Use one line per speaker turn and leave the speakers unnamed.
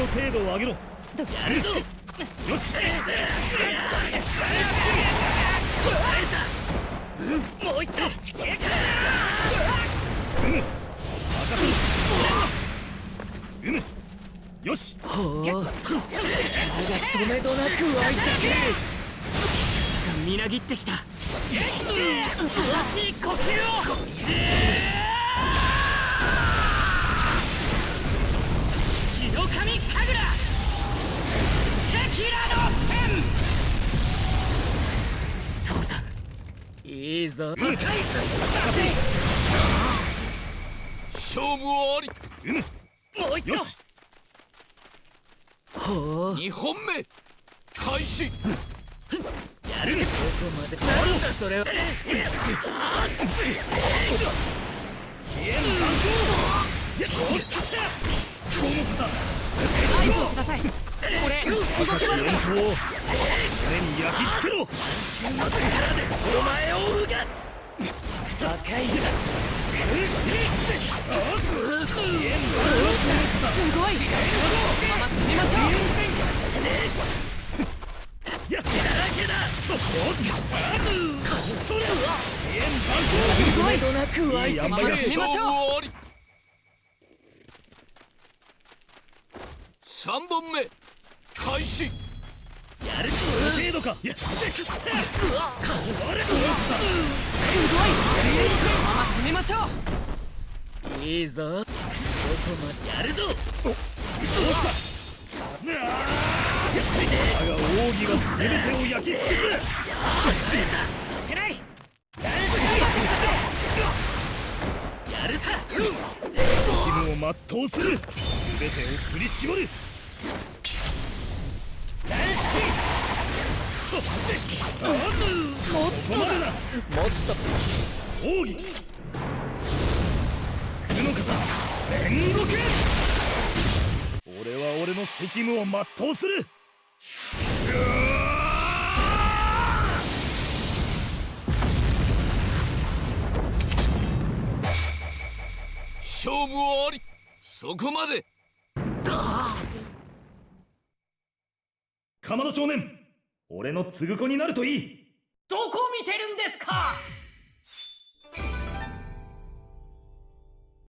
の精度を上げろ。やるぞ。よし。もう一度。任せろ。よし。ほう。が止めどなく湧いてくる。みなぎってきた。詳しい呼吸を。日の神神楽。キラのペン。父さんいいぞ。勝負あり。もう一度。ほう。2本目開始。やる。どこまで。なんだそれは。合図をください。これ動けますか。それに焼き付けろ。安心の力でお前をうがつ。破壊殺。すごい。このまま進みましょう。やっだらけだ。すごい。どなく湧いてくる。進みましょう。3本目開始。やるぞ。程度か。やっすごい。このまま進みましょう。いいぞ。どこまでやるぞ。どうした。我が奥義が全てを焼き尽くす。させない。やるか。義務を全うする。全てを振り絞る。もっとだ。もっと。奥義。九の方煉獄。俺は俺の責務を全うする。勝負あり。そこまで。鎌田少年、俺の継ぐ子になるといい。
どこ見てるんですか。